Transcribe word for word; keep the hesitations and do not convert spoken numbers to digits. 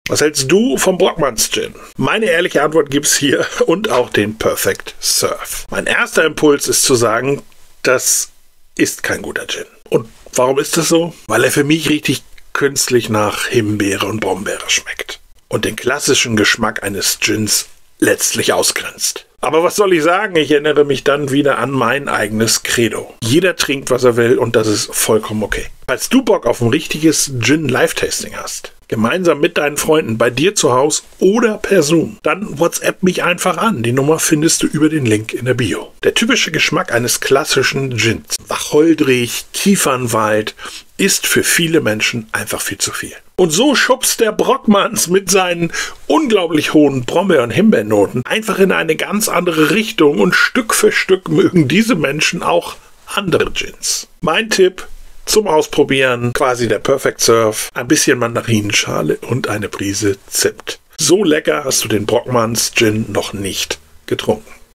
Was hältst du vom Brockmanns Gin? Meine ehrliche Antwort gibt's hier und auch den Perfect Serve. Mein erster Impuls ist zu sagen, das ist kein guter Gin. Und warum ist das so? Weil er für mich richtig künstlich nach Himbeere und Brombeere schmeckt. Und den klassischen Geschmack eines Gins letztlich ausgrenzt. Aber was soll ich sagen? Ich erinnere mich dann wieder an mein eigenes Credo. Jeder trinkt, was er will und das ist vollkommen okay. Falls du Bock auf ein richtiges Gin-Live-Tasting hast, gemeinsam mit deinen Freunden bei dir zu Hause oder per Zoom, dann WhatsApp mich einfach an. Die Nummer findest du über den Link in der Bio. Der typische Geschmack eines klassischen Gins, wacholderig, Kiefernwald, ist für viele Menschen einfach viel zu viel. Und so schubst der Brockmanns mit seinen unglaublich hohen Brombeer- und Himbeernoten einfach in eine ganz andere Richtung und Stück für Stück mögen diese Menschen auch andere Gins. Mein Tipp zum Ausprobieren, quasi der Perfect Serve, ein bisschen Mandarinenschale und eine Prise Zimt. So lecker hast du den Brockmanns Gin noch nicht getrunken.